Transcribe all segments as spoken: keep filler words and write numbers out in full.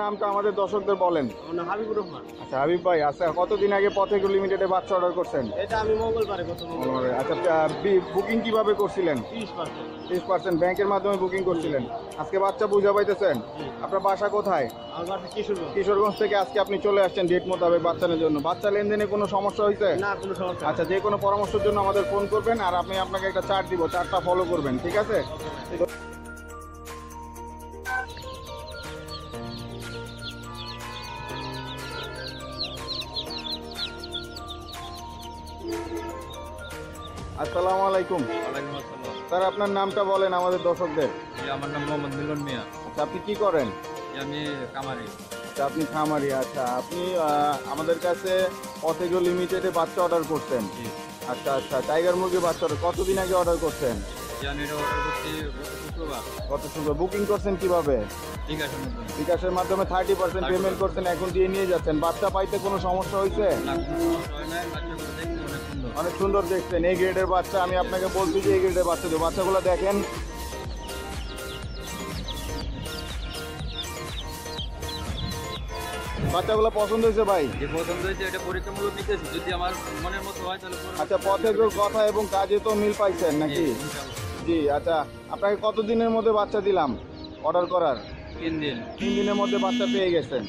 নামটা আমাদের দর্শকদের বলেন। আমার নাম হাবিবুর রহমান। আচ্ছা হাবিব ভাই, আচ্ছা কতদিন আগে পথেগো লিমিটেডে বাচ্চা অর্ডার করছেন? এটা আমি মঙ্গলবারে গত মঙ্গলবারে। আচ্ছা বুকিং কিভাবে করছিলেন? তিরিশ পার্সেন্ট তিরিশ পার্সেন্ট ব্যাংকের মাধ্যমে বুকিং করছিলেন। আজকে বাচ্চা বুঝা পাইতেছেন? আপনার বাসা কোথায়? আমার বাসা কিশোরগঞ্জ। কিশোরগঞ্জ থেকে আজকে আপনি চলে আসছেন ডেট মোতাবেক বাচ্চার জন্য। বাচ্চা লেনদেনে কোনো সমস্যা হয়েছে? না, কোনো সমস্যা। আচ্ছা, যে কোনো পরামর্শের জন্য আমাদের ফোন করবেন, আর আমি আপনাকে একটা চার্ট দিব, চার্টটা ফলো করবেন, ঠিক আছে? আসসালামু আলাইকুম। ওয়ালাইকুম আসসালাম। স্যার আপনার নামটা বলেন আমাদের দর্শকদের। জি, আমার নাম মোহাম্মদ মিলন মিয়া। আচ্ছা, আপনি কি করেন? জি, আমি কামারি। আচ্ছা, আপনি খামারি। আচ্ছা, আপনি আহ, আমাদের কাছে পথেগো লিমিটেডে বাচ্চা অর্ডার করছেন। জি, আচ্ছা আচ্ছা, টাইগার মুরগি বাচ্চা order কতদিন আগে অর্ডার করছেন? জি, আমি এটা অর্ডার করছি গত শুক্রবার। কত সুন্দর বুকিং করছেন কিভাবে? ঠিক আছে নতুন। বিকাশের মাধ্যমে থার্টি পার্সেন্ট পেমেন্ট করছেন, এখন দিয়ে নিয়ে যাচ্ছেন। বাচ্চা পাইতে কোনো সমস্যা হয়েছে? না, কোনো সমস্যা হয় নাই। বাচ্চাগুলো দেখতে অনেক সুন্দর। অনেক সুন্দর দেখছেন। এই গ্রেডের বাচ্চা, আমি আপনাকে বলছি যে এই গ্রেডের বাচ্চা দেবো। বাচ্চাগুলো দেখেন, বাচ্চাগুলো পছন্দ হয়েছে ভাই? যে পছন্দ হয়েছে এটা পরীক্ষামূলক নিতেছি, যদি আমার মনের মতো হয় তাহলে পরে- আচ্ছা, পথেগোর কথা এবং কাজে তো মিল পাইছেন জি, নাকি? ইনশাআল্লাহ। জি। আচ্ছা, আপনাকে কত দিনের মধ্যে বাচ্চা দিলাম অর্ডার করার? তিন দিন। তিন দিনের মধ্যে বাচ্চা পেয়ে গেছেন।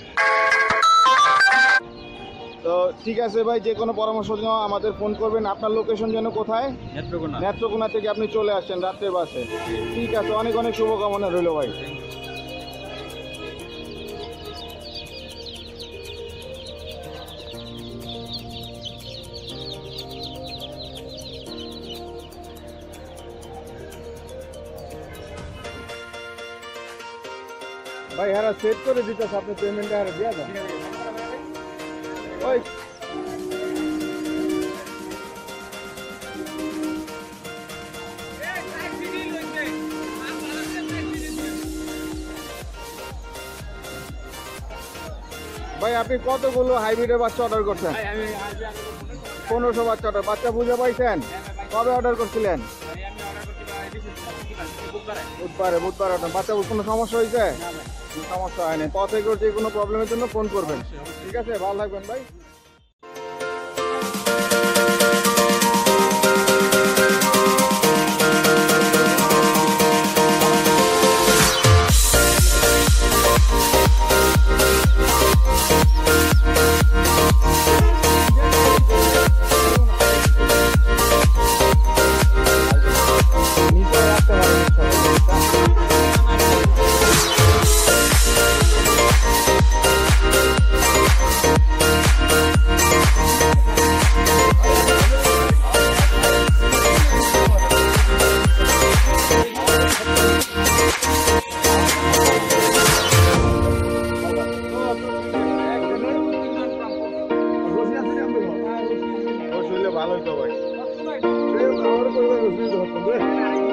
তো ঠিক আছে ভাই, যে কোনো পরামর্শের জন্য আমাদের ফোন করবেন। আপনার লোকেশন যেন কোথায়? নেত্রকোনা। নেত্রকোনা থেকে আপনি চলে আসছেন রাত্রের বাসে। ঠিক আছে, অনেক অনেক শুভকামনা রইল ভাই। ভাই হ্যাঁ সেট করে দিতেছে, আপনি পেমেন্টটা হ্যাঁ দিয়ে দেন। ওই ভাই, আপনি কতগুলো হাইব্রিডের বাচ্চা অর্ডার করছেন? পনেরোশো বাচ্চা অর্ডার। বাচ্চা বুঝে পাইছেন? কবে অর্ডার করছিলেন? বুধবারে। বুধবার অর্ডার। বাচ্চা কোনো সমস্যা হয়েছে? কোনো সমস্যা হয়নি। পথেগো যে কোনো প্রবলেমের জন্য ফোন করবেন, ঠিক আছে? ভালো থাকবেন ভাই। নিচে রাখতে পারেন ভালোই তো ভাই। আমার পরিবার